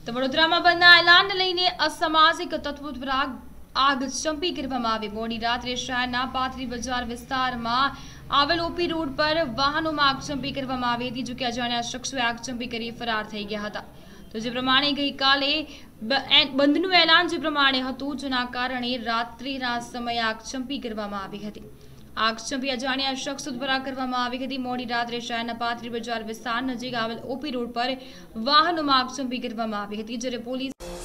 તો વડોદરામાં બંધના એલાનને લઈને અસામાજિક તત્વો દ્વારા આગ ચંપી કરવામાં આવી। મોડી રાત્રે શહેરના પાથરી બજાર વિસ્તારમાં આવેલ ઓપી રોડ પર વાહનોમાં આગ ચંપી કરવામાં આવી હતી। જો કે અજાણ્યા શખ્સોએ આગ ચંપી કરી ફરાર થઈ ગયા હતા। તો જે પ્રમાણે ગઈકાલે બંધનું એલાન જે પ્રમાણે હતું, જેના કારણે રાત્રિના સમયે આગ ચંપી કરવામાં આવી હતી। આગ ચંપી અજાણ્યા શખ્સો દ્વારા કરવામાં આવી હતી। મોડી રાત્રે શહેરના પાથરી બજાર વિસ્તાર નજીક આવેલ ઓપી રોડ પર વાહનોમાં આગ ચંપી કરવામાં આવી હતી, જ્યારે પોલીસ